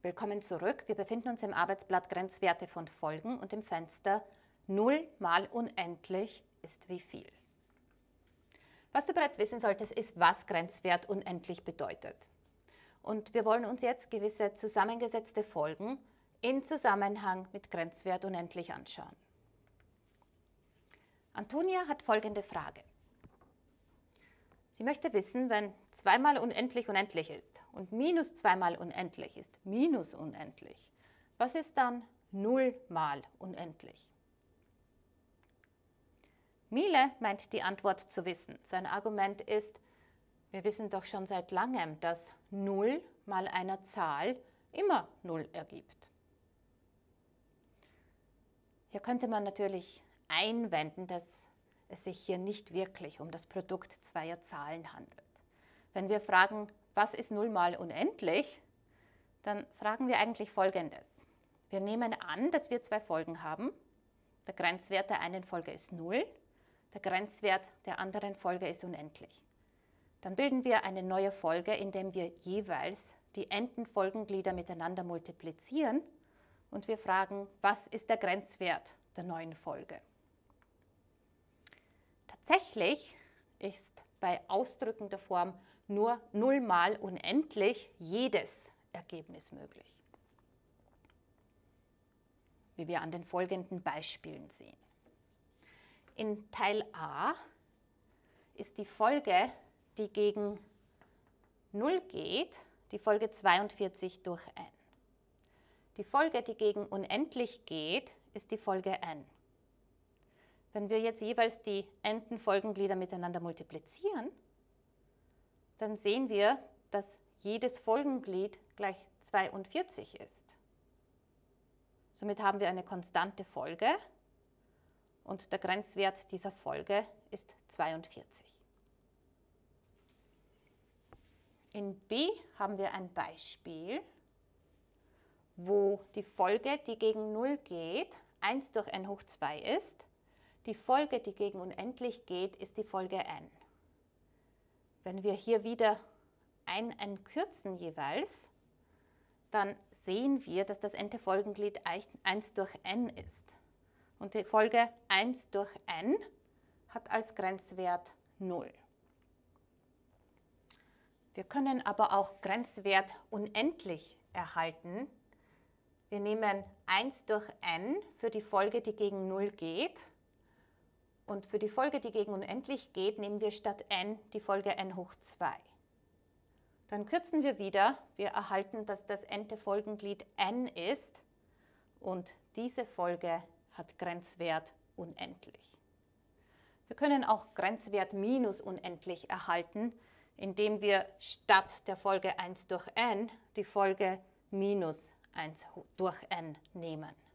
Willkommen zurück. Wir befinden uns im Arbeitsblatt Grenzwerte von Folgen und im Fenster 0 mal unendlich ist wie viel. Was du bereits wissen solltest, ist, was Grenzwert unendlich bedeutet. Und wir wollen uns jetzt gewisse zusammengesetzte Folgen in Zusammenhang mit Grenzwert unendlich anschauen. Antonia hat folgende Frage. Sie möchte wissen, wenn 2 mal unendlich unendlich ist und minus 2 mal unendlich ist minus unendlich, was ist dann 0 mal unendlich? Miele meint die Antwort zu wissen. Sein Argument ist, wir wissen doch schon seit langem, dass 0 mal einer Zahl immer 0 ergibt. Hier könnte man natürlich einwenden, dass es sich hier nicht wirklich um das Produkt zweier Zahlen handelt. Wenn wir fragen, was ist 0 mal unendlich, dann fragen wir eigentlich Folgendes. Wir nehmen an, dass wir zwei Folgen haben. Der Grenzwert der einen Folge ist 0, der Grenzwert der anderen Folge ist unendlich. Dann bilden wir eine neue Folge, indem wir jeweils die Endenfolgenglieder miteinander multiplizieren und wir fragen, was ist der Grenzwert der neuen Folge? Tatsächlich ist bei ausdrückender Form nur 0 mal unendlich jedes Ergebnis möglich, wie wir an den folgenden Beispielen sehen. In Teil A ist die Folge, die gegen 0 geht, die Folge 42 durch n. Die Folge, die gegen unendlich geht, ist die Folge n. Wenn wir jetzt jeweils die Endenfolgenglieder miteinander multiplizieren, dann sehen wir, dass jedes Folgenglied gleich 42 ist. Somit haben wir eine konstante Folge und der Grenzwert dieser Folge ist 42. In B haben wir ein Beispiel, wo die Folge, die gegen 0 geht, 1 durch n hoch 2 ist. Die Folge, die gegen unendlich geht, ist die Folge n. Wenn wir hier wieder ein n kürzen jeweils, dann sehen wir, dass das n-te Folgenglied 1 durch n ist. Und die Folge 1 durch n hat als Grenzwert 0. Wir können aber auch Grenzwert unendlich erhalten. Wir nehmen 1 durch n für die Folge, die gegen 0 geht. Und für die Folge, die gegen unendlich geht, nehmen wir statt n die Folge n hoch 2. Dann kürzen wir wieder. Wir erhalten, dass das n-te Folgenglied n ist und diese Folge hat Grenzwert unendlich. Wir können auch Grenzwert minus unendlich erhalten, indem wir statt der Folge 1 durch n die Folge minus 1 durch n nehmen.